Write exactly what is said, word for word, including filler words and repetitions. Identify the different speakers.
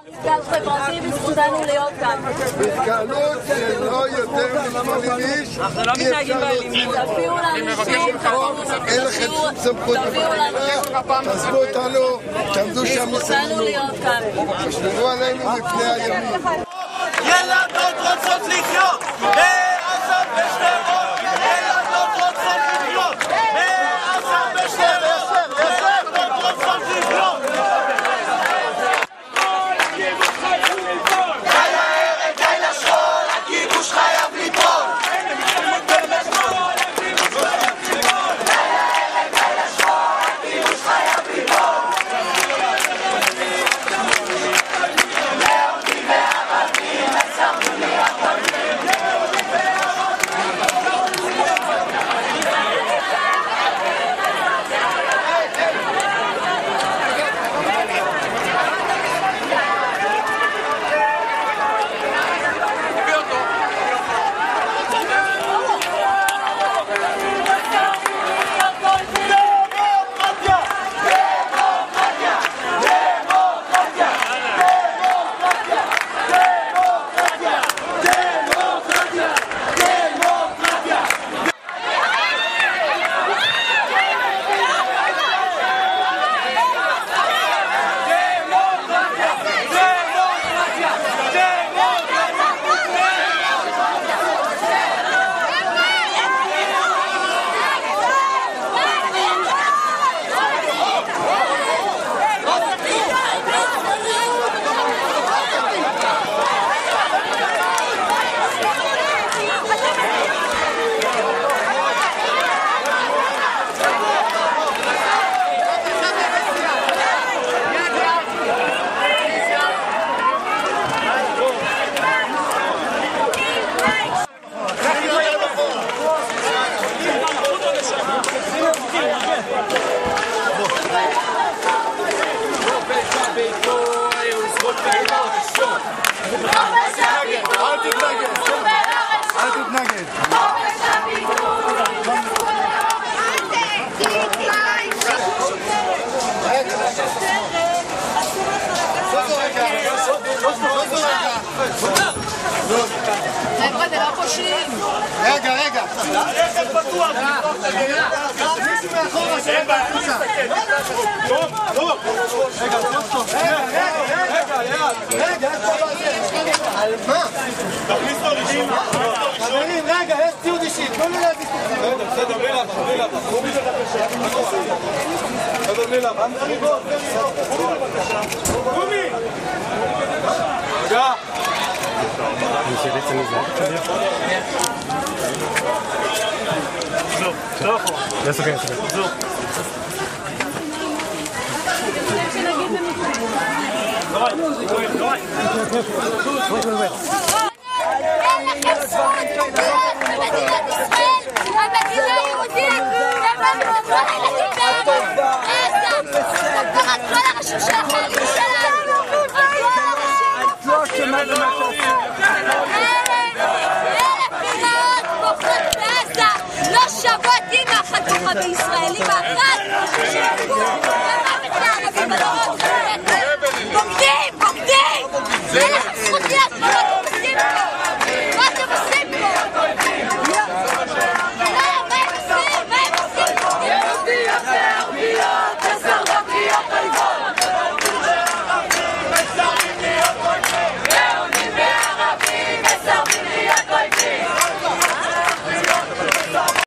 Speaker 1: חברתי בזכותנו להיות כאן.
Speaker 2: בהתקהלות של לא יותר מ-שמונים איש,
Speaker 3: אנחנו לא מתנהגים באלימות.
Speaker 1: תביאו לנו שוב,
Speaker 2: אין לכם שום סמכות בחקיקה, תעזבו אותנו, תעמדו שם
Speaker 1: בזכותנו להיות כאן.
Speaker 2: תשמרו עלינו מפני הימין.
Speaker 3: ילדות רוצות לחיות בעזה בשדרות, ילדות רוצות לחיות בעזה בשדרות, ילדות רוצות לחיות. די להרג, די לשכול, הכיבוש חייב ליפול.
Speaker 1: חבר'ה, זה לא פושעים.
Speaker 2: רגע, רגע.
Speaker 3: הרכב פתוח.
Speaker 2: מישהו מאחורה שאין בהתפוסה.
Speaker 3: טוב, טוב.
Speaker 2: רגע, טוב, רגע, רגע, רגע, רגע, יש פה בזה. על מה?
Speaker 3: תכניס לו ראשון.
Speaker 2: חברים, רגע, יש ציוד אישי. תנו לי להזיז את הציוד.
Speaker 3: בסדר, בסדר, בלי לבא, בלי לבא. קומי בבקשה. בסדר, בלי לבא. קומי בבקשה. קומי! רגע. זהו, זהו.
Speaker 4: Jest okej, jest okej.
Speaker 3: זהו. דורי, דורי, דורי.
Speaker 1: אין לכם זכות לחיות במדינת ישראל, המדינה היהודית, ובמקום הילדים בעזה, עזה, כל הראשים של החיילים שלנו, כל הראשים אלף בוחרות בעזה, לא שוות אימא אחת ככה בישראלים אחת, שיפגעו במוות לערבים בדורות, בוגדים, בוגדים!